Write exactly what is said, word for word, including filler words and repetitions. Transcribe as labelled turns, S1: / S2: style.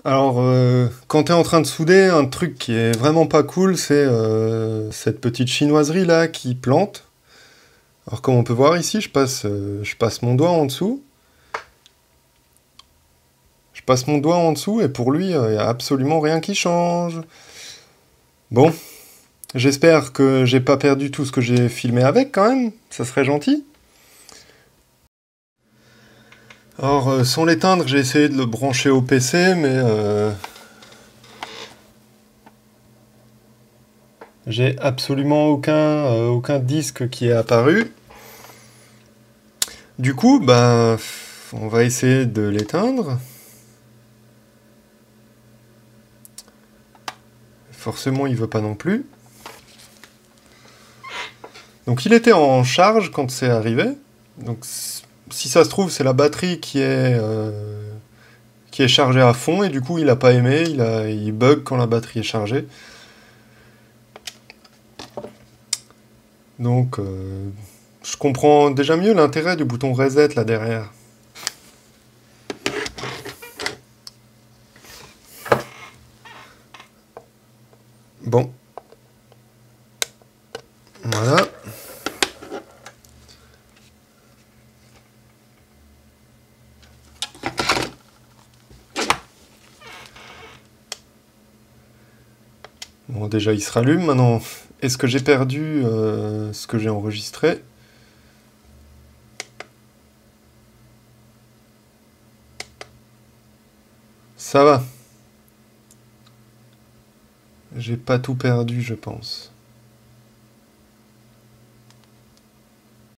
S1: Alors, euh, quand t'es en train de souder, un truc qui est vraiment pas cool, c'est euh, cette petite chinoiserie là qui plante. Alors, comme on peut voir ici, je passe, euh, je passe mon doigt en dessous. Je passe mon doigt en dessous et pour lui, il n'y a absolument rien qui change. Bon, j'espère que j'ai pas perdu tout ce que j'ai filmé avec quand même. Ça serait gentil. Alors, euh, sans l'éteindre, j'ai essayé de le brancher au P C, mais euh, j'ai absolument aucun, euh, aucun disque qui est apparu. Du coup, bah, on va essayer de l'éteindre. Forcément, il veut pas non plus. Donc, il était en charge quand c'est arrivé. Donc, si ça se trouve, c'est la batterie qui est, euh, qui est chargée à fond et du coup, il a pas aimé. Il, a, il bug quand la batterie est chargée. Donc, euh, je comprends déjà mieux l'intérêt du bouton reset là derrière. Bon. Voilà. Bon, déjà, il se rallume. Maintenant, est-ce que j'ai perdu euh, ce que j'ai enregistré? Ça va. J'ai pas tout perdu, je pense.